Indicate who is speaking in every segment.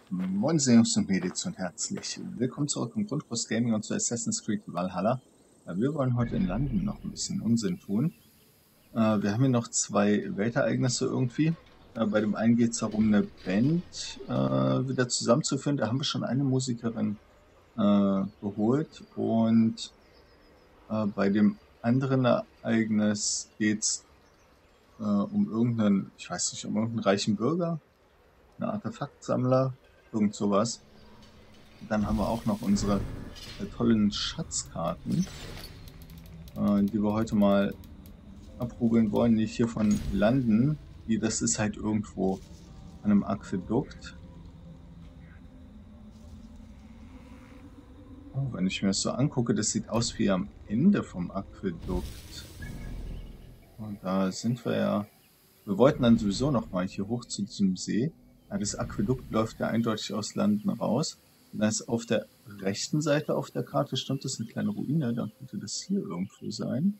Speaker 1: Moin Jungs und Mädels und herzlich willkommen zurück im Grundkurs Gaming und zu Assassin's Creed Valhalla. Wir wollen heute in London noch ein bisschen Unsinn tun. Wir haben hier noch zwei Weltereignisse irgendwie. Bei dem einen geht es darum, eine Band wieder zusammenzuführen. Da haben wir schon eine Musikerin geholt. Und bei dem anderen Ereignis geht es um irgendeinen, ich weiß nicht, um irgendeinen reichen Bürger, einen Artefaktsammler, irgend sowas. Dann haben wir auch noch unsere tollen Schatzkarten, die wir heute mal abprobieren wollen. Nicht hier von London. Das ist halt irgendwo an einem Aquädukt. Oh, wenn ich mir das so angucke, das sieht aus wie am Ende vom Aquädukt. Und da sind wir ja. Wir wollten dann sowieso noch mal hier hoch zu diesem See. Ja, das Aquädukt läuft ja eindeutig aus London raus. Und da ist auf der rechten Seite auf der Karte, stimmt, das ist eine kleine Ruine. Dann könnte das hier irgendwo sein.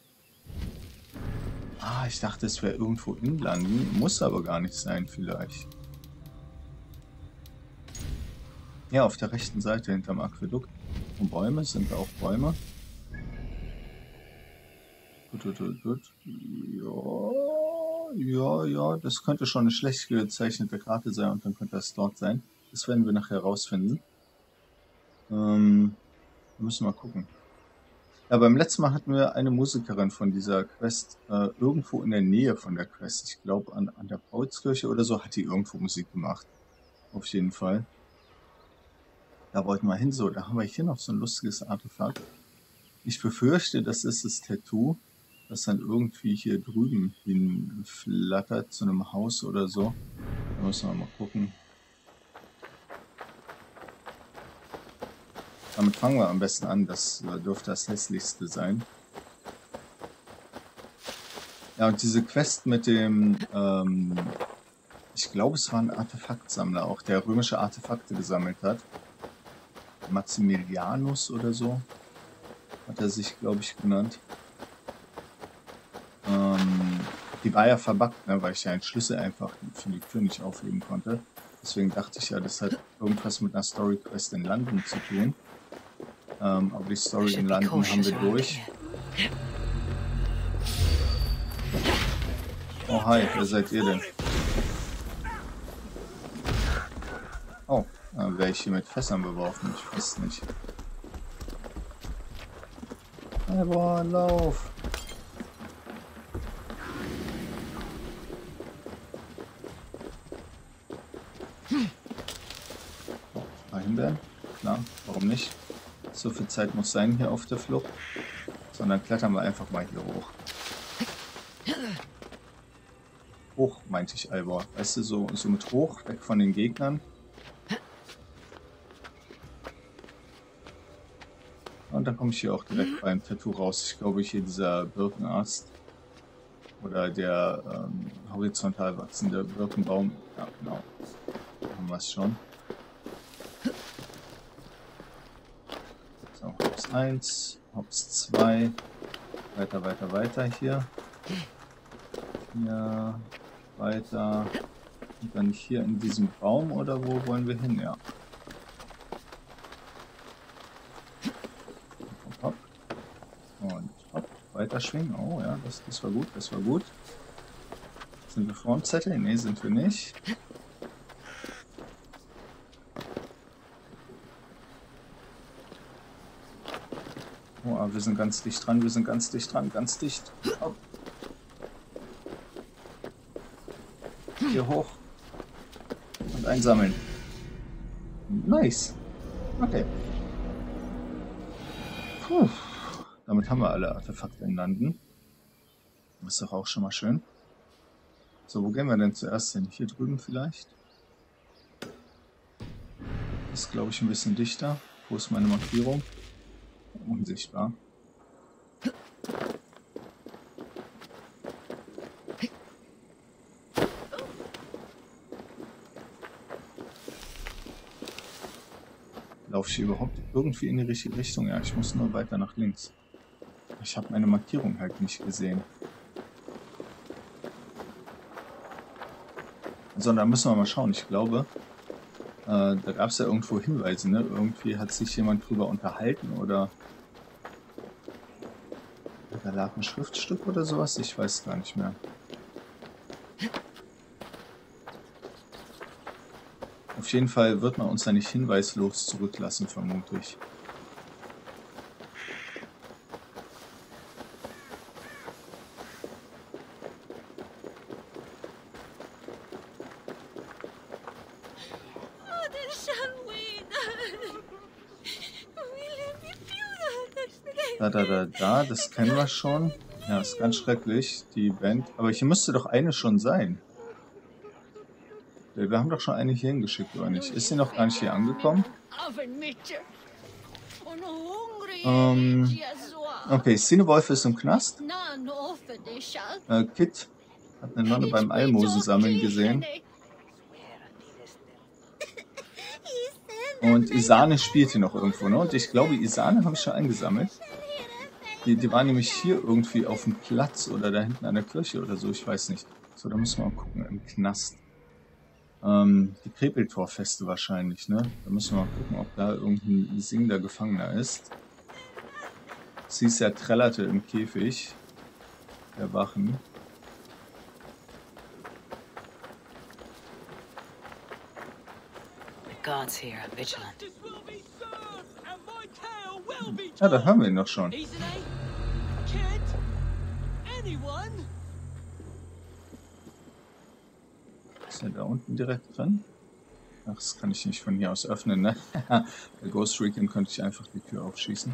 Speaker 1: Ah, ich dachte, es wäre irgendwo in London. Muss aber gar nicht sein, vielleicht. Ja, auf der rechten Seite hinterm Aquädukt. Und Bäume, sind da auch Bäume? Gut. Ja, das könnte schon eine schlecht gezeichnete Karte sein und dann könnte das dort sein. Das werden wir nachher rausfinden. Wir müssen mal gucken. Ja, beim letzten Mal hatten wir eine Musikerin von dieser Quest irgendwo in der Nähe von der Quest. Ich glaube an der Paulskirche oder so hat die irgendwo Musik gemacht. Auf jeden Fall. Da wollten wir hin. So, da haben wir hier noch so ein lustiges Artefakt. Ich befürchte, das ist das Tattoo, das dann irgendwie hier drüben hinflattert zu einem Haus oder so. Da müssen wir mal gucken. Damit fangen wir am besten an. Das dürfte das hässlichste sein. Ja, und diese Quest mit dem, ich glaube, es war ein Artefaktsammler, auch der römische Artefakte gesammelt hat. Maximilianus oder so hat er sich, glaube ich, genannt. Die war ja verbuggt, ne, weil ich ja einen Schlüssel einfach für die Tür nicht aufheben konnte. Deswegen dachte ich ja, das hat irgendwas mit einer Story-Quest in London zu tun. Aber die Story in London haben wir durch. Oh, hi, wer seid ihr denn? Oh, wäre ich hier mit Fässern beworfen? Ich weiß nicht. Aber lauf! Oh, mal Himbeeren? Klar, warum nicht? So viel Zeit muss sein hier auf der Flucht. Sondern klettern wir einfach mal hier hoch. Hoch, meinte ich, Albor. Weißt du, so mit hoch, weg von den Gegnern. Und dann komme ich hier auch direkt beim Tattoo raus. Ich glaube, hier dieser Birkenast oder der horizontal wachsende Birkenbaum. Ja, genau. Da haben wir es schon. So, Hops 1, Hops 2. Weiter hier. Hier, weiter. Und dann hier in diesem Baum oder wo wollen wir hin? Ja. Hopp. Und hopp. Weiter schwingen. Oh ja, das war gut, das war gut. Sind wir vor dem Zettel? Ne, sind wir nicht. Oh, aber wir sind ganz dicht dran, ganz dicht. Hopp. Hier hoch. Und einsammeln. Nice. Okay. Puh. Damit haben wir alle Artefakte in London. Das ist doch auch schon mal schön. So, wo gehen wir denn zuerst hin? Hier drüben vielleicht? Das ist, glaube ich, ein bisschen dichter. Wo ist meine Markierung? Unsichtbar. Laufe ich überhaupt irgendwie in die richtige Richtung? Ja, ich muss nur weiter nach links. Ich habe meine Markierung halt nicht gesehen. So, da müssen wir mal schauen. Ich glaube, Da gab es ja irgendwo Hinweise, ne? Irgendwie hat sich jemand drüber unterhalten oder da lag ein Schriftstück oder sowas. Ich weiß gar nicht mehr. Auf jeden Fall wird man uns da nicht hinweislos zurücklassen, vermutlich. Das kennen wir schon. Ja, ist ganz schrecklich, die Band. Aber hier müsste doch eine schon sein. Wir haben doch schon eine hier hingeschickt, oder nicht? Ist sie noch gar nicht hier angekommen? Okay, Cinewolf ist im Knast. Kit hat eine Nonne beim Almosen sammeln gesehen. Und Isane spielt hier noch irgendwo, ne? Und ich glaube, Isane habe ich schon eingesammelt. Die war nämlich hier irgendwie auf dem Platz oder da hinten an der Kirche oder so, ich weiß nicht. So, da müssen wir mal gucken, im Knast. Die Krepeltorfeste wahrscheinlich, ne? Da müssen wir mal gucken, ob da irgendein singender Gefangener ist. Sie ist ja trällerte im Käfig der Wachen. Ja, da haben wir ihn doch schon. Ist er da unten direkt drin? Ach, das kann ich nicht von hier aus öffnen, ne? Der Ghost Recon könnte ich einfach die Tür aufschießen.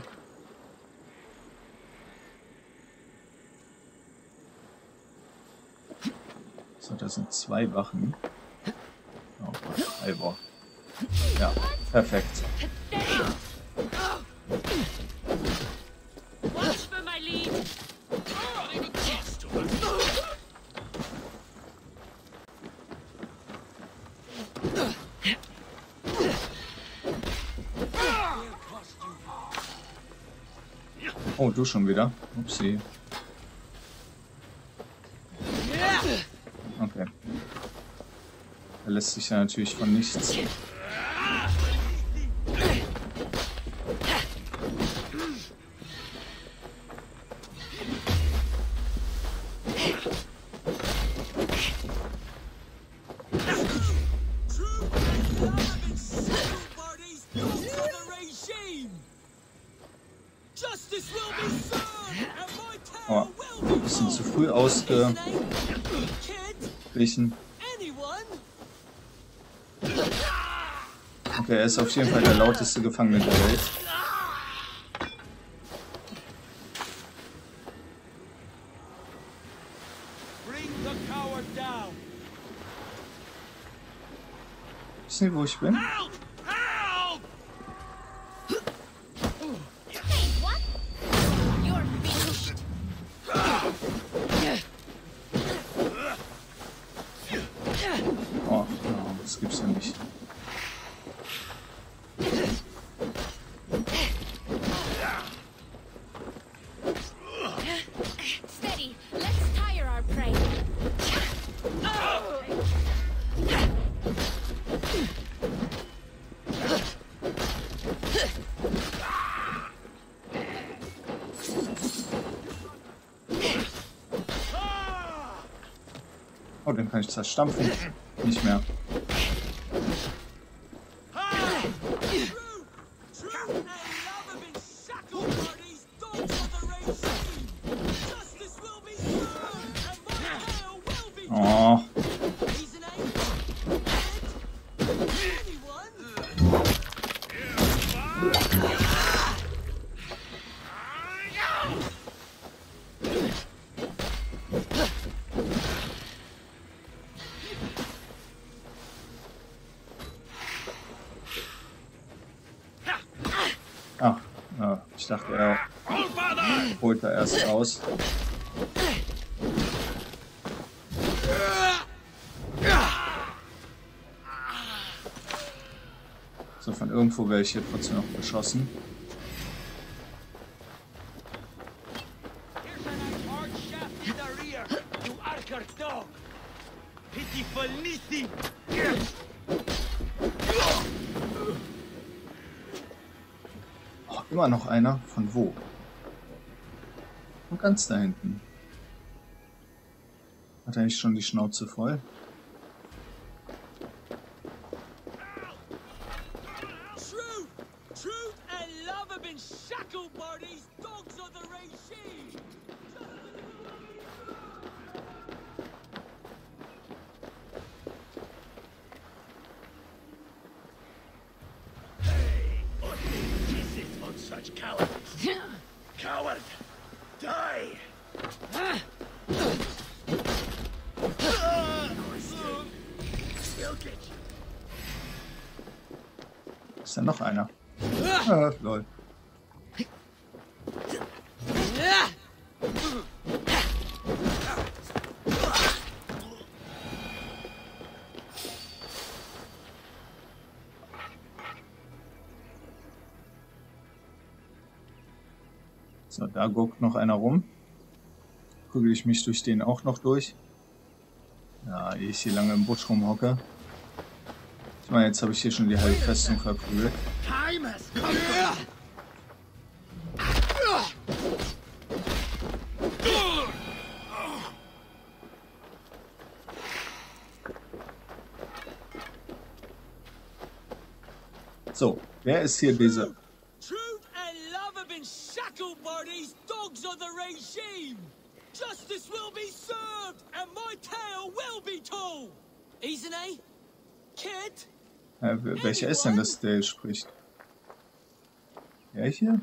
Speaker 1: So, da sind 2 Wachen. Oh Gott, Ivor. Ja, perfekt. Oh, du schon wieder? Upsi. Okay. Er lässt sich ja natürlich von nichts. Oh, ein bisschen zu früh ausgewichen. Okay, er ist auf jeden Fall der lauteste Gefangene der Welt. Wisst ihr, wo ich bin? Oh, no, das gibt's ja nicht. Oh, den kann ich zerstampfen. Nicht mehr. Oh. Ach, ja, ich dachte, er holt da erst raus. So, von irgendwo werde ich hier trotzdem noch beschossen. Immer noch einer. Von wo? Und ganz da hinten. Hat er nicht schon die Schnauze voll?
Speaker 2: Such cowardice. Coward! Die!
Speaker 1: Ist da noch einer? Lol. So, da guckt noch einer rum. Prügel ich mich durch den auch noch durch. Ja, ehe ich hier lange im Busch rumhocke. Ich meine, jetzt habe ich hier schon die halbe Festung verprügelt. So, wer ist hier dieser...
Speaker 3: Justice will be served, and my tale will be told. Isn't he? Kid?
Speaker 1: Welcher ist denn das, der spricht? Der hier?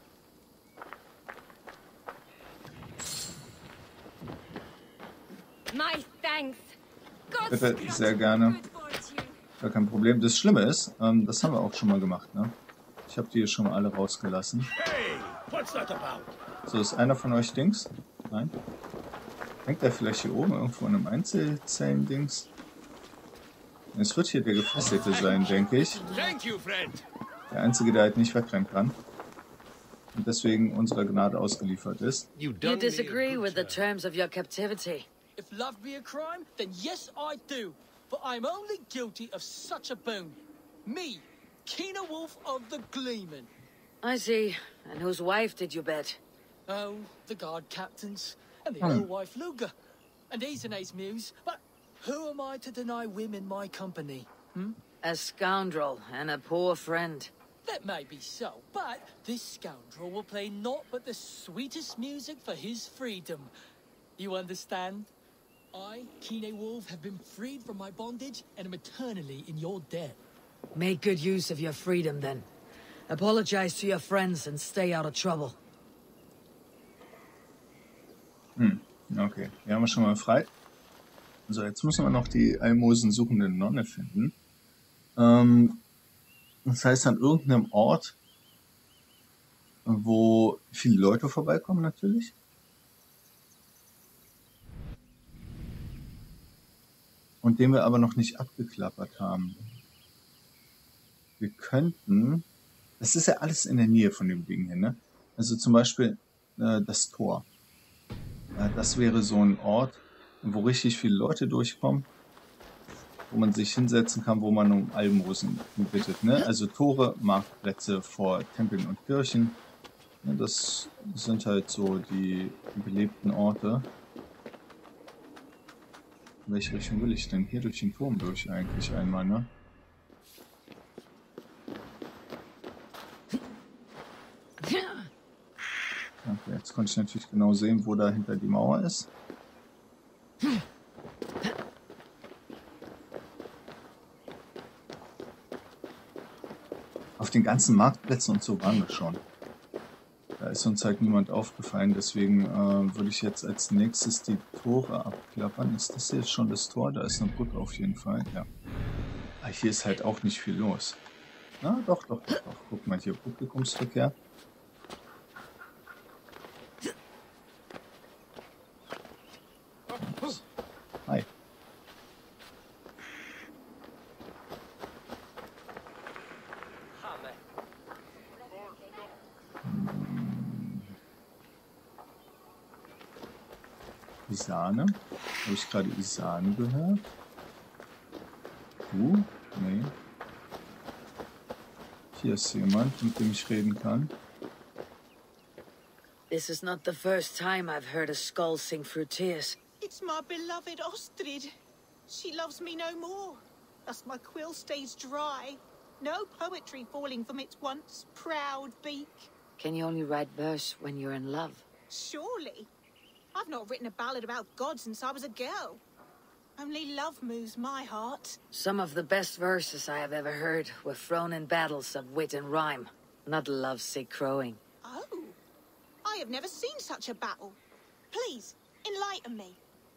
Speaker 4: My thanks.
Speaker 1: Bitte, sehr gerne. Gar kein Problem. Das Schlimme ist, das haben wir auch schon mal gemacht, ne? Ich habe die hier schon mal alle rausgelassen.
Speaker 2: Hey, what's that about?
Speaker 1: So, ist einer von euch Dings? Nein? Hängt der vielleicht hier oben irgendwo in einem Einzelzellen-Dings? Es wird hier der Gefesselte sein, denke ich. Der Einzige, der halt nicht wegrennen kann. Und deswegen unserer Gnade ausgeliefert ist.
Speaker 5: You disagree with the terms of your captivity.
Speaker 3: If love be a crime, then yes, I do. But I'm only guilty of such a boon. Me, Keener Wolf of the Gleeman.
Speaker 5: I see. And whose wife did you bet?
Speaker 3: Oh, the guard captains, and the old wife Luga, and Isene's muse. But who am I to deny women my company?
Speaker 5: A scoundrel and a poor friend.
Speaker 3: That may be so, but this scoundrel will play naught but the sweetest music for his freedom. You understand? I, Kine Wolf, have been freed from my bondage and am eternally in your debt.
Speaker 5: Make good use of your freedom, then. Apologize to your friends and stay out of trouble.
Speaker 1: Okay, die haben wir schon mal befreit. So, jetzt müssen wir noch die Almosen suchende Nonne finden. Das heißt, an irgendeinem Ort, wo viele Leute vorbeikommen natürlich. Und den wir aber noch nicht abgeklappert haben. Wir könnten... Das ist ja alles in der Nähe von dem Ding hier, ne? Also zum Beispiel das Tor. Das wäre so ein Ort, wo richtig viele Leute durchkommen, wo man sich hinsetzen kann, wo man um Almosen bittet, ne? Also Tore, Marktplätze vor Tempeln und Kirchen. Ne? Das sind halt so die belebten Orte. In welche Richtung will ich denn? Hier durch den Turm durch eigentlich einmal, ne? Okay, jetzt konnte ich natürlich genau sehen, wo dahinter die Mauer ist. Auf den ganzen Marktplätzen und so waren wir schon. Da ist uns halt niemand aufgefallen, deswegen würde ich jetzt als nächstes die Tore abklappern. Ist das jetzt schon das Tor? Da ist eine Brücke auf jeden Fall, ja. Aber hier ist halt auch nicht viel los. Na, doch. Guck mal hier, Publikumsverkehr. Hi. Isane? Habe ich gerade Isane gehört? Nee. Hier ist jemand, mit dem ich reden kann.
Speaker 5: This is not the first time I've heard a skull sing through tears.
Speaker 4: It's my beloved Ostrid. She loves me no more. Thus my quill stays dry. No poetry falling from its once proud beak.
Speaker 5: Can you only write verse when you're in love?
Speaker 4: Surely. I've not written a ballad about God since I was a girl. Only love moves my heart.
Speaker 5: Some of the best verses I have ever heard were thrown in battles of wit and rhyme, not lovesick crowing.
Speaker 4: Oh, I have never seen such a battle. Please, enlighten me.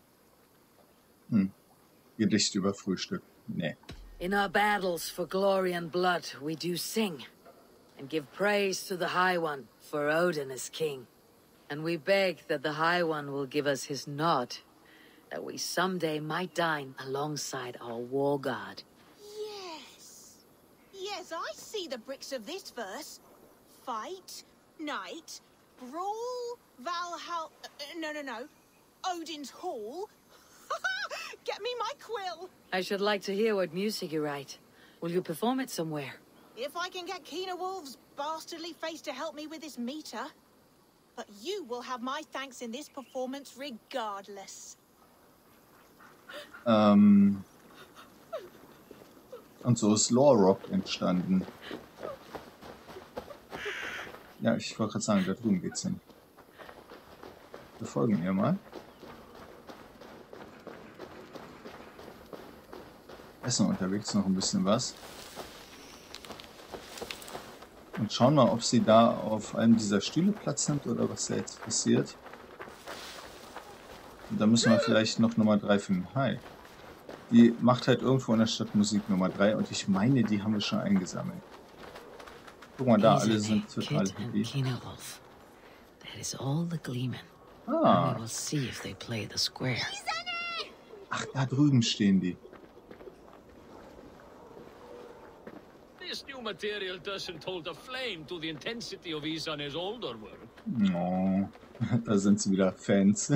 Speaker 1: Gedicht über Frühstück. Nee.
Speaker 5: In our battles for glory and blood, we do sing, and give praise to the High One, for Odin is king. And we beg that the High One will give us his nod, that we someday might dine alongside our war god.
Speaker 4: Yes. Yes, I see the bricks of this verse. Fight, night, brawl, Valhalla... No. Odin's Hall. Get me my quill.
Speaker 5: I should like to hear what music you write. Will you perform it somewhere?
Speaker 4: If I can get Keener Wolf's bastardly face to help me with this meter. But you will have my thanks in this performance regardless.
Speaker 1: Und so ist Lore Rock entstanden. Ja, ich wollte gerade sagen, da drüben geht's hin. Wir folgen ihr mal. Essen unterwegs noch ein bisschen was. Und schauen mal, ob sie da auf einem dieser Stühle Platz nimmt oder was da jetzt passiert. Und da müssen wir vielleicht noch Nummer 3 finden. Hi. Die macht halt irgendwo in der Stadt Musik Nummer 3 und ich meine, die haben wir schon eingesammelt. Guck mal da, alle sind total happy. Ah. Ach, da drüben stehen die.
Speaker 2: This new material doesn't hold a flame to the intensity of Isane's older work.
Speaker 1: Oh, da sind sie wieder Fans.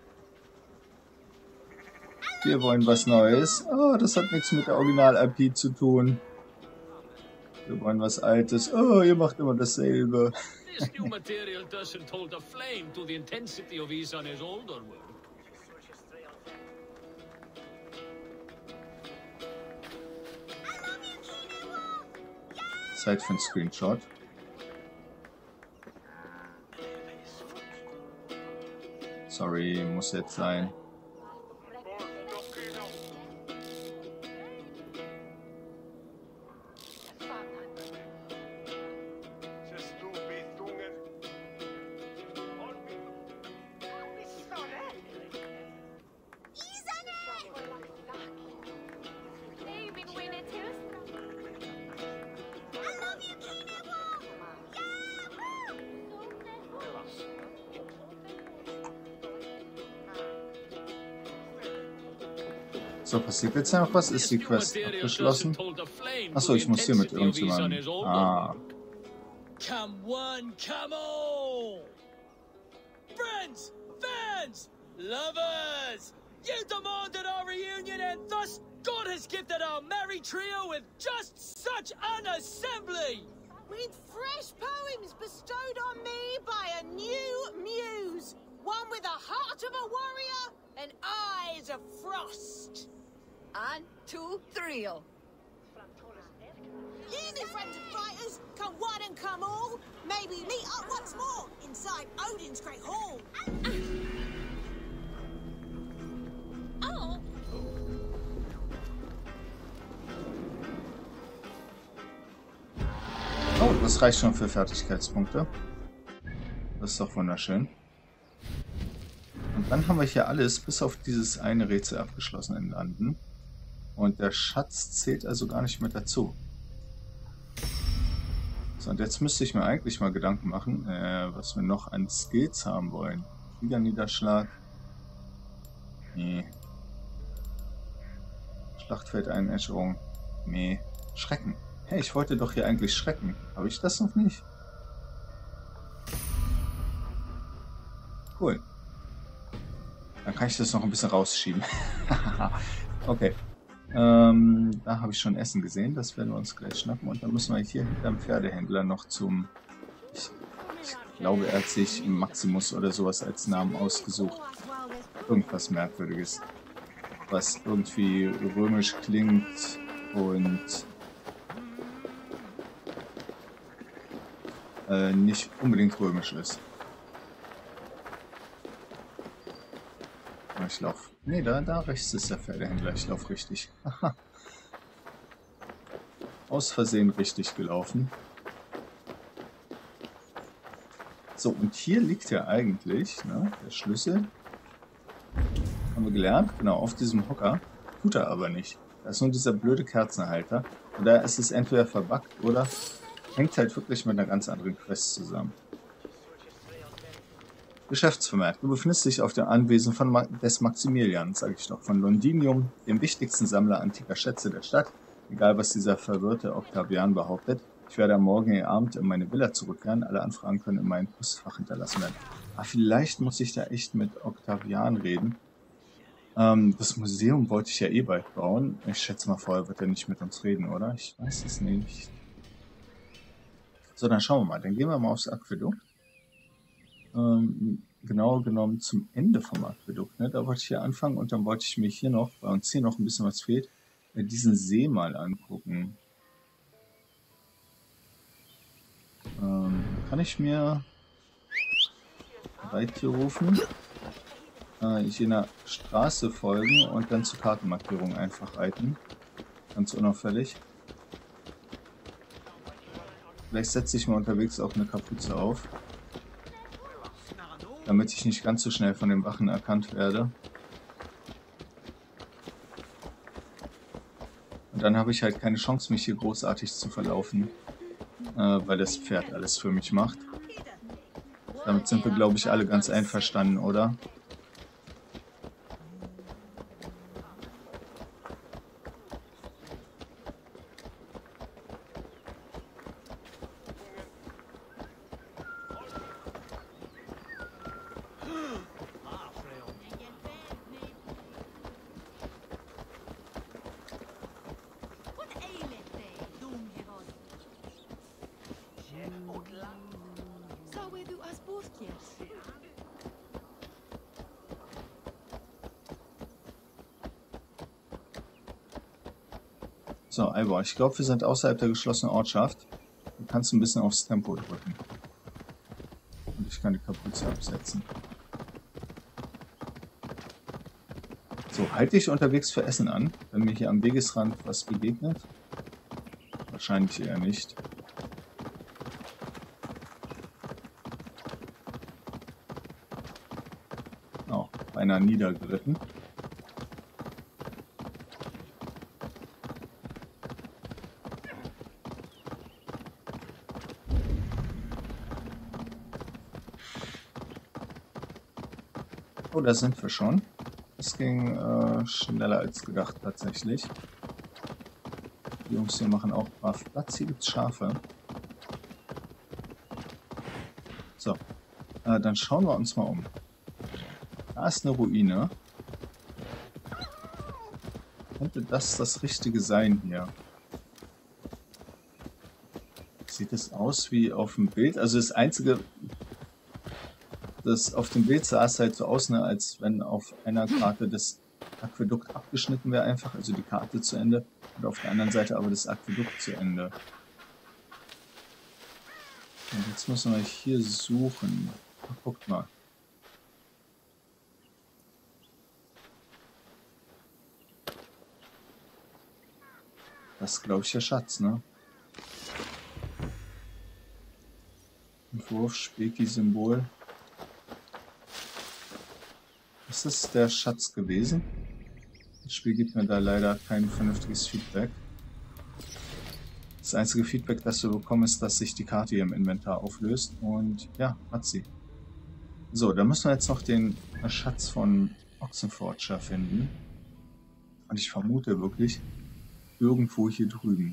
Speaker 1: Wir wollen was Neues. Oh, das hat nichts mit der Original-IP zu tun. Wir wollen was Altes. Oh, ihr macht immer dasselbe.
Speaker 2: This new material doesn't hold a flame to the intensity of Isane's older work.
Speaker 1: Zeit für ein Screenshot. Sorry, muss jetzt sein. So, passiert jetzt noch was? Ist die Quest abgeschlossen? Achso, ich muss hier mit irgendjemandem. Ah.
Speaker 3: Come one, come all! Friends, fans, lovers! You demanded our reunion and thus God has gifted our merry trio with just such an assembly!
Speaker 4: With fresh poems bestowed on me by a new muse. One with a heart of a warrior and eyes of frost.
Speaker 5: 1, 2, 3.
Speaker 4: Hear me, friends and fighters, come one and come all. May we meet up once more inside Odin's great hall.
Speaker 1: Oh, das reicht schon für Fertigkeitspunkte. Das ist doch wunderschön. Und dann haben wir hier alles bis auf dieses eine Rätsel abgeschlossen in Landen. Und der Schatz zählt also gar nicht mehr dazu. So, und jetzt müsste ich mir eigentlich mal Gedanken machen, was wir noch an Skills haben wollen. Niederschlag. Nee. Schlachtfeldeinäscherung. Nee. Schrecken. Hey, ich wollte doch hier eigentlich schrecken. Habe ich das noch nicht? Cool. Dann kann ich das noch ein bisschen rausschieben. Okay. Da habe ich schon Essen gesehen. Das werden wir uns gleich schnappen. Und dann müssen wir hier hinterm Pferdehändler noch zum... Ich glaube, er hat sich Maximus oder sowas als Namen ausgesucht. Irgendwas Merkwürdiges. Was irgendwie römisch klingt und nicht unbedingt römisch ist. Aber ich laufe. Nee, da rechts ist der Pferdehändler. Ich laufe richtig. Aus Versehen richtig gelaufen. So, und hier liegt ja eigentlich, ne, der Schlüssel. Haben wir gelernt, genau, auf diesem Hocker. Tut er aber nicht. Da ist nur dieser blöde Kerzenhalter. Und da ist es entweder verbuggt oder hängt halt wirklich mit einer ganz anderen Quest zusammen. Geschäftsvermerk. Du befindest dich auf dem Anwesen des Maximilian, sage ich doch, von Londinium, dem wichtigsten Sammler antiker Schätze der Stadt. Egal, was dieser verwirrte Octavian behauptet. Ich werde am morgigen Abend in meine Villa zurückkehren. Alle Anfragen können in meinem Postfach hinterlassen werden. Aber vielleicht muss ich da echt mit Octavian reden. Das Museum wollte ich ja eh bald bauen. Ich schätze mal, vorher wird er nicht mit uns reden, oder? Ich weiß es nicht. So, dann schauen wir mal. Dann gehen wir mal aufs Aquädukt. Genau genommen zum Ende vom Aquädukt. Ne? Da wollte ich hier anfangen und dann wollte ich mir hier noch, weil uns hier noch ein bisschen was fehlt, diesen See mal angucken. Kann ich mir Reittier rufen, jener Straße folgen und dann zur Kartenmarkierung einfach reiten. Ganz unauffällig. Vielleicht setze ich mal unterwegs auch eine Kapuze auf, damit ich nicht ganz so schnell von den Wachen erkannt werde. Und dann habe ich halt keine Chance, mich hier großartig zu verlaufen, weil das Pferd alles für mich macht. Damit sind wir, glaube ich, alle ganz einverstanden, oder? So, Alba, ich glaube, wir sind außerhalb der geschlossenen Ortschaft. Du kannst ein bisschen aufs Tempo drücken. Und ich kann die Kapuze absetzen. So, halte ich unterwegs für Essen an, wenn mir hier am Wegesrand was begegnet? Wahrscheinlich eher nicht. Oh, beinahe niedergeritten. Oh, da sind wir schon. Das ging schneller als gedacht tatsächlich. Die Jungs hier machen auch brav Platz. Hier gibt es Schafe. So, dann schauen wir uns mal um. Da ist eine Ruine. Könnte das Richtige sein hier? Sieht es aus wie auf dem Bild? Also das Einzige... Das auf dem Bild sah es halt so aus, ne, als wenn auf einer Karte das Aquädukt abgeschnitten wäre einfach, also die Karte zu Ende, und auf der anderen Seite aber das Aquädukt zu Ende. Und jetzt müssen wir hier suchen. Guckt mal. Das ist, glaube ich, der Schatz, ne? Entwurf, Speki-Symbol. Ist das der Schatz gewesen? Das Spiel gibt mir da leider kein vernünftiges Feedback. Das einzige Feedback, das wir bekommen, ist, dass sich die Karte hier im Inventar auflöst. Und ja, hat sie. So, dann müssen wir jetzt noch den Schatz von Oxenfordshire finden. Und ich vermute wirklich irgendwo hier drüben.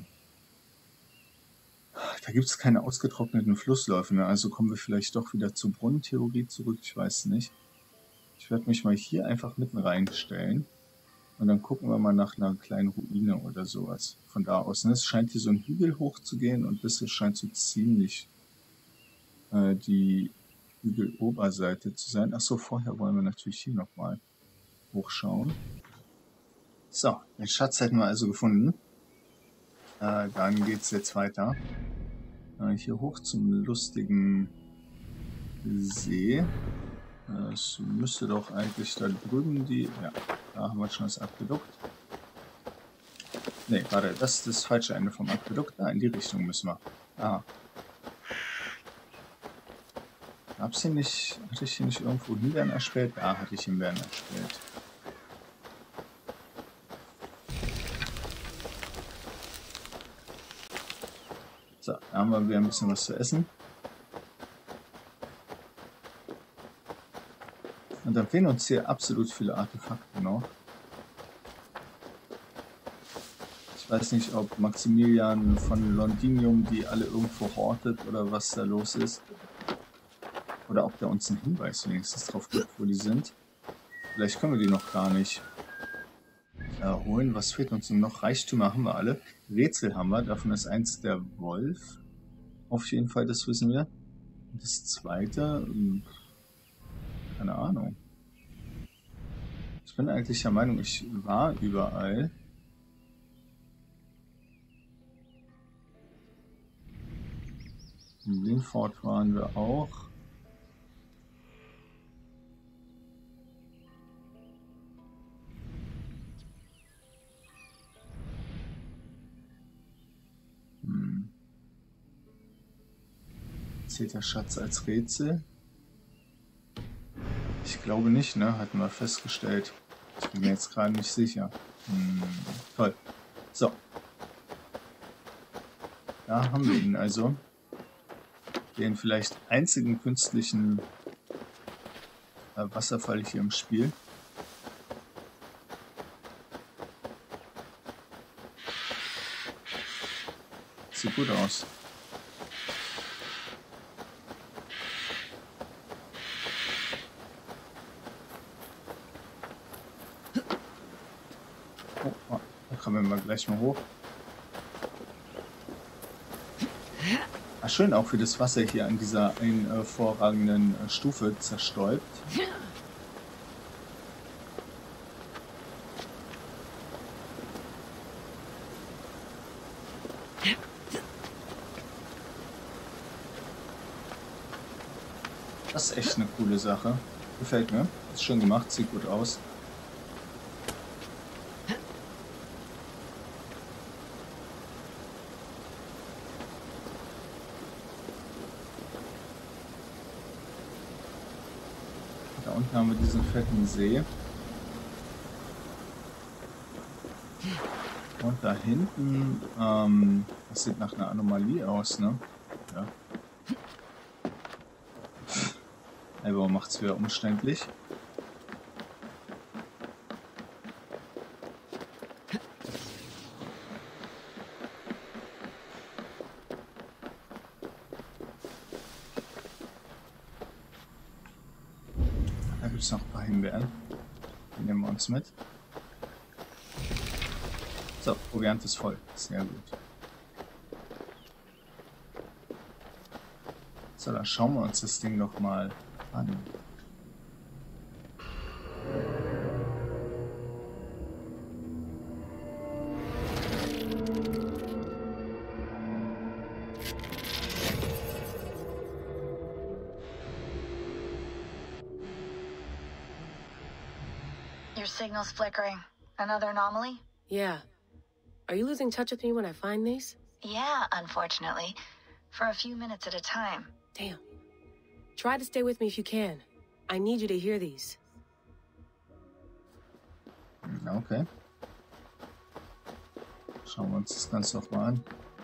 Speaker 1: Da gibt es keine ausgetrockneten Flussläufe, ne? Also kommen wir vielleicht doch wieder zur Brunnentheorie zurück. Ich weiß nicht. Ich werde mich mal hier einfach mitten reinstellen und dann gucken wir mal nach einer kleinen Ruine oder sowas von da aus. Und es scheint hier so ein Hügel hoch zu gehen und das scheint so ziemlich die Hügeloberseite zu sein. Achso, vorher wollen wir natürlich hier nochmal hochschauen. So, den Schatz hätten wir also gefunden. Dann geht es jetzt weiter. Hier hoch zum lustigen See. Es müsste doch eigentlich da drüben die... Ja, da haben wir schon das Aquädukt. Ne, warte, das ist das falsche Ende vom Aquädukt. Da, in die Richtung müssen wir. Ah. Hatte ich hier nicht irgendwo Himbeeren erspäht? Ja, hatte ich Himbeeren erspäht. So, da haben wir wieder ein bisschen was zu essen. Und dann fehlen uns hier absolut viele Artefakte noch. Ich weiß nicht, ob Maximilian von Londinium die alle irgendwo hortet oder was da los ist. Oder ob der uns einen Hinweis wenigstens drauf gibt, wo die sind. Vielleicht können wir die noch gar nicht holen. Was fehlt uns denn noch? Reichtümer haben wir alle. Rätsel haben wir. Davon ist eins der Wolf. Auf jeden Fall, das wissen wir. Und das zweite... keine Ahnung. Ich bin eigentlich der Meinung, ich war überall. In Linford waren wir auch. Zählt der Schatz als Rätsel? Ich glaube nicht, ne? Hatten wir festgestellt. Ich bin mir jetzt gerade nicht sicher. Toll. So. Da haben wir ihn also. Den vielleicht einzigen künstlichen Wasserfall hier im Spiel. Sieht gut aus. Oh, da kommen wir gleich mal hoch. Ach, schön auch, wie das Wasser hier an dieser hervorragenden Stufe zerstäubt. Das ist echt eine coole Sache. Gefällt mir. Ist schön gemacht, sieht gut aus. Da unten haben wir diesen fetten See. Und da hinten, das sieht nach einer Anomalie aus, ne? Ja. Aber macht es wieder umständlich. Da gibt es noch ein paar Himbeeren. Die nehmen wir uns mit. So, Proviant ist voll. Sehr gut. So, dann schauen wir uns das Ding doch mal an.
Speaker 6: Your signal's flickering. Another anomaly?
Speaker 7: Yeah. Are you losing touch with me when I find these?
Speaker 6: Yeah, unfortunately. For a few minutes at a time.
Speaker 7: Damn. Try to stay with me if you can. I need you to hear these.
Speaker 1: Okay. Schauen wir uns das Ganze doch mal an.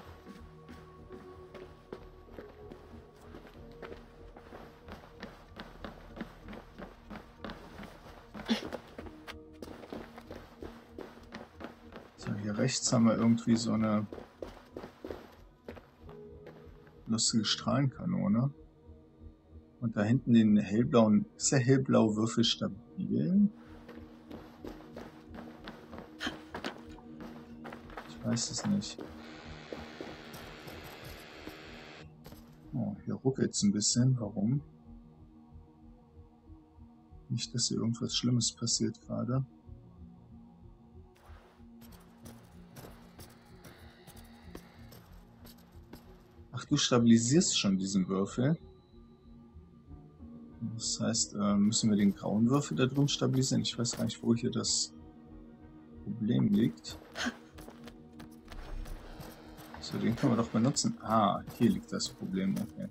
Speaker 1: So, hier rechts haben wir irgendwie so eine lustige Strahlenkanone. Und da hinten den hellblauen... Ist der hellblaue Würfel stabil? Ich weiß es nicht. Oh, Hier ruckelt es ein bisschen. Warum? Nicht, dass hier irgendwas Schlimmes passiert gerade. Ach, du stabilisierst schon diesen Würfel. Das heißt, müssen wir den grauen Würfel da drin stabilisieren? Ich weiß gar nicht, wo hier das Problem liegt. So, den können wir doch benutzen. Ah, hier liegt das Problem. Okay.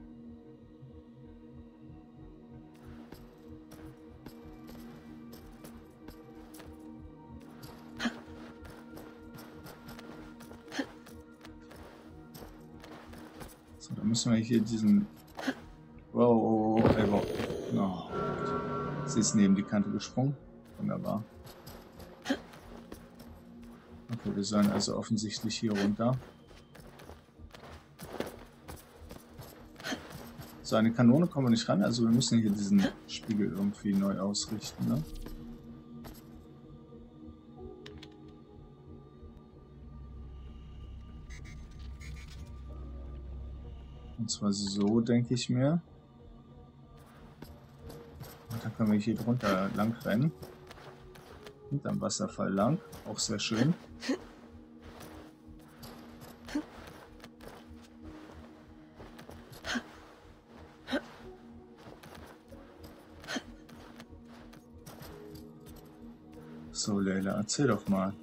Speaker 1: So, dann müssen wir hier diesen... Wow, oh, sie ist neben die Kante gesprungen. Wunderbar. Okay, wir sollen also offensichtlich hier runter. So, eine Kanone kommen wir nicht ran, also wir müssen hier diesen Spiegel irgendwie neu ausrichten, ne? Und zwar so, denke ich mir. Und dann können wir hier drunter lang rennen. Und am Wasserfall lang. Auch sehr schön. So, Leila, erzähl doch mal.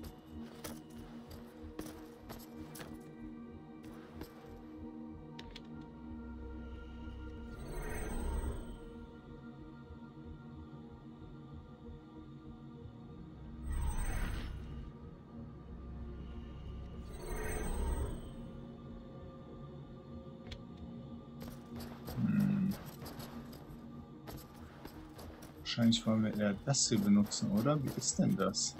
Speaker 1: Wahrscheinlich wollen wir eher das hier benutzen, oder? Wie ist denn das?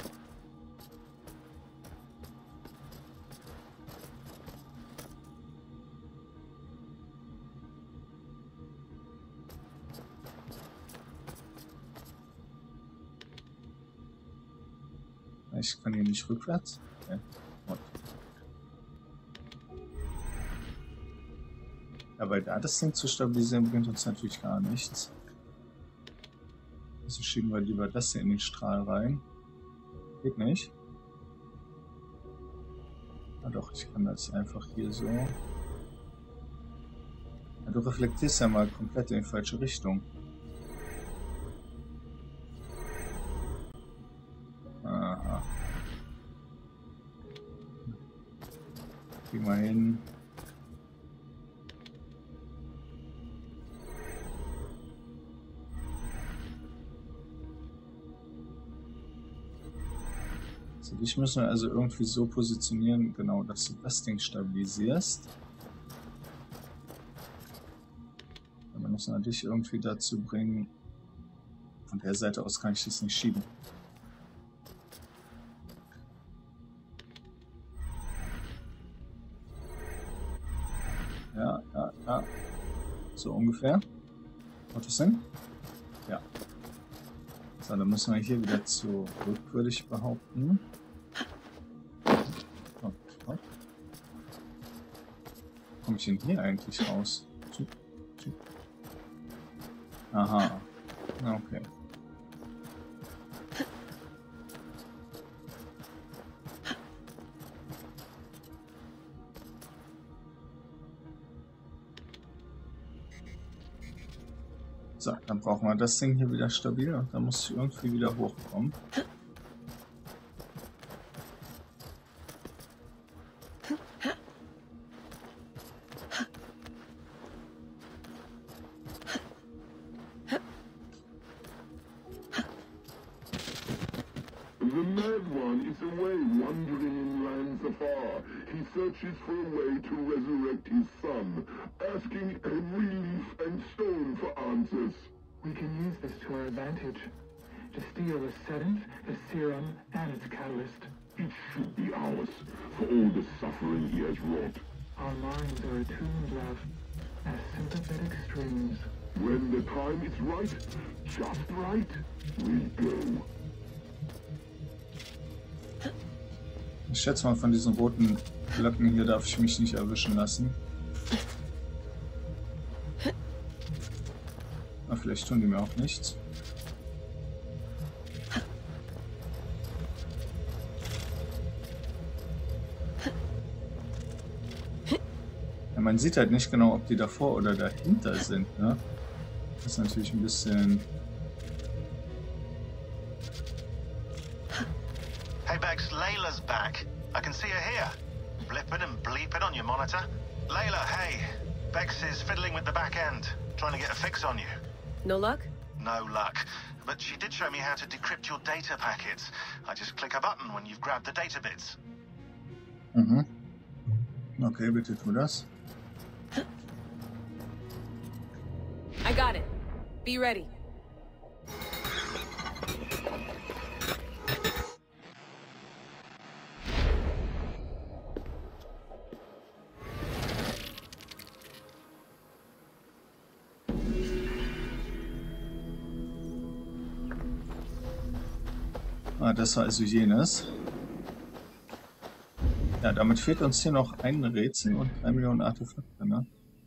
Speaker 1: Ich kann hier nicht rückwärts. Okay. Ja, weil da das Ding zu stabilisieren bringt uns natürlich gar nichts. Also schieben wir lieber das hier in den Strahl rein. Geht nicht. Ah doch, ich kann das einfach hier so. Ja, du reflektierst ja mal komplett in die falsche Richtung. Aha. Geh mal hin. Dich müssen wir also irgendwie so positionieren, genau, dass du das Ding stabilisierst. Wir müssen dich irgendwie dazu bringen. Von der Seite aus kann ich das nicht schieben. Ja. So ungefähr. Macht das Sinn? Ja. So, dann müssen wir hier wieder zurück, würde ich behaupten. Komme ich denn hier eigentlich raus? Aha. Okay. So, dann brauchen wir das Ding hier wieder stabil und dann muss ich irgendwie wieder hochkommen.
Speaker 8: The mad one is away wandering in lands afar. He searches for a way to resurrect his son, asking every leaf and stone for answers.
Speaker 9: We can use this to our advantage. To steal the seventh, the serum, and its catalyst.
Speaker 8: It should be ours, for all the suffering he has wrought.
Speaker 9: Our minds are attuned, love, as sympathetic streams.
Speaker 8: When the time is right, just right, we go.
Speaker 1: Ich schätze mal, von diesen roten Blöcken hier darf ich mich nicht erwischen lassen. vielleicht tun die mir auch nichts. Ja, man sieht halt nicht genau, ob die davor oder dahinter sind, ne? Das ist natürlich ein bisschen...
Speaker 10: Hey Bex, Layla's back. I can see her here. Blipping and bleeping on your monitor. Layla, hey. Bex is fiddling with the back end, trying to get a fix on you.
Speaker 7: No luck?
Speaker 10: No luck. But she did show me how to decrypt your data packets. I just click a button when you've grabbed the data bits.
Speaker 1: Mhm. Okay, bitte tu das.
Speaker 7: I got it. Be ready.
Speaker 1: Ah, das war also jenes. Ja, damit fehlt uns hier noch ein Rätsel und 3 Millionen Artefakte, ne?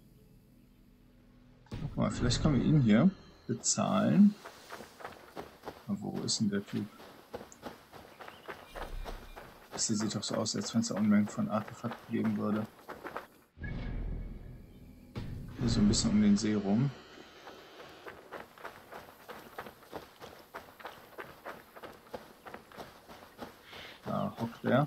Speaker 1: Guck mal, vielleicht können wir ihn hier bezahlen. Aber wo ist denn der Typ? Das hier sieht doch so aus, als wenn es da Unmengen von Artefakten geben würde. Hier so ein bisschen um den See rum. Da hockt er.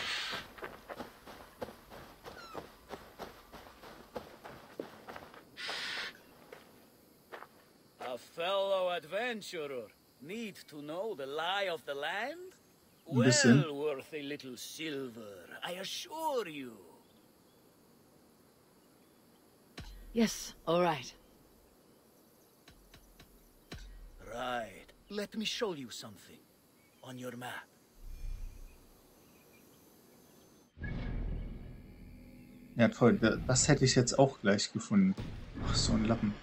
Speaker 2: A fellow adventurer need to know the lie of the land?
Speaker 1: Ein bisschen.
Speaker 2: Well worth a little silver, I assure you.
Speaker 5: Yes, all right.
Speaker 2: Right. Let me show you something on your map.
Speaker 1: Ja, toll. Das hätte ich jetzt auch gleich gefunden. Ach, so ein Lappen.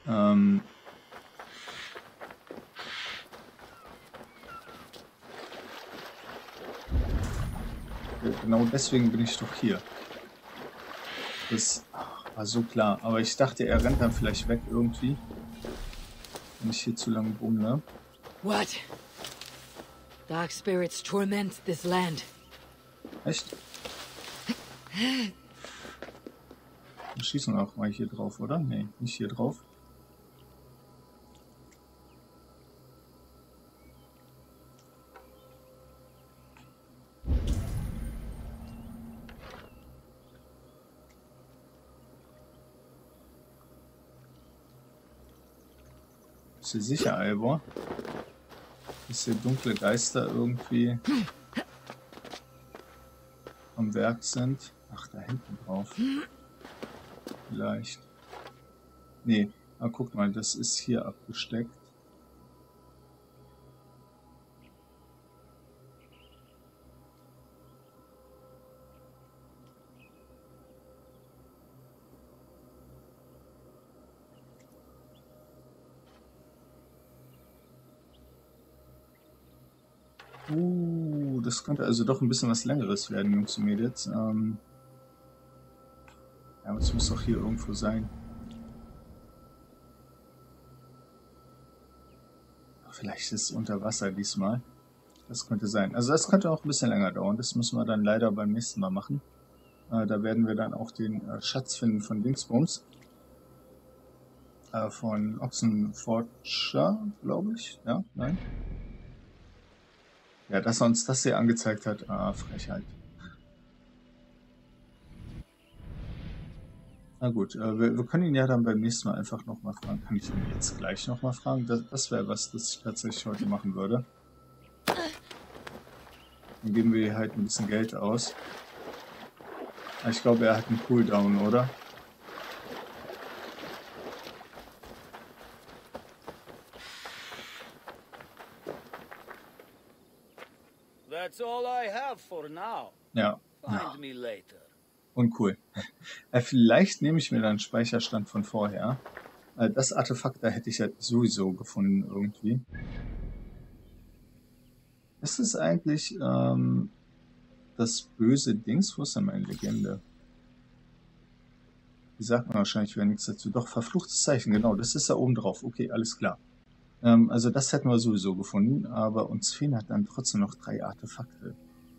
Speaker 1: Genau deswegen bin ich doch hier. Das war so klar. Aber ich dachte, er rennt dann vielleicht weg irgendwie. Wenn ich hier zu lange bummle.
Speaker 5: What? Dark spirits torment this land.
Speaker 1: Echt? Wir schießen auch mal hier drauf, oder? Nee, nicht hier drauf. Bist du sicher, Eivor? Dass hier dunkle Geister irgendwie am Werk sind? Ach, da hinten drauf. Vielleicht. Nee, aber guck mal, das ist hier abgesteckt. Das könnte also doch ein bisschen was Längeres werden, Jungs und Mädels. Ja, aber es muss doch hier irgendwo sein. Vielleicht ist es unter Wasser diesmal. Das könnte sein. Also das könnte auch ein bisschen länger dauern. Das müssen wir dann leider beim nächsten Mal machen. Da werden wir dann auch den Schatz finden von Dingsbums. Von Oxenfordshire, glaube ich. Ja, nein. Ja, dass er uns das hier angezeigt hat. Frechheit. Na gut, wir können ihn ja dann beim nächsten Mal einfach nochmal fragen. Kann ich ihn jetzt gleich nochmal fragen? Das wäre was, das ich tatsächlich heute machen würde. Dann geben wir halt ein bisschen Geld aus. Ich glaube, er hat einen Cooldown, oder?
Speaker 2: That's all I have for now.
Speaker 1: Ja.
Speaker 2: Find me later.
Speaker 1: Uncool. Vielleicht nehme ich mir dann einen Speicherstand von vorher. Das Artefakt, da hätte ich ja sowieso gefunden irgendwie. Ist es eigentlich das böse Dings? Wo ist denn meine Legende? Die sagt mir wahrscheinlich wieder nichts dazu. Doch, verfluchtes Zeichen, genau, das ist da oben drauf. Okay, alles klar. Also das hätten wir sowieso gefunden, aber uns fehlen halt dann trotzdem noch 3 Artefakte.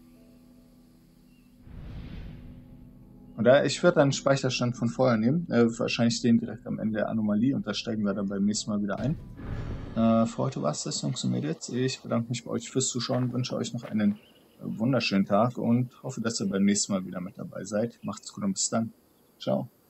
Speaker 1: Und da, ich würde dann einen Speicherstand von vorher nehmen, wahrscheinlich den direkt am Ende der Anomalie, und da steigen wir dann beim nächsten Mal wieder ein. Für heute war es das, Jungs und Mädels. Ich bedanke mich bei euch fürs Zuschauen, wünsche euch noch einen wunderschönen Tag und hoffe, dass ihr beim nächsten Mal wieder mit dabei seid. Macht's gut und bis dann. Ciao.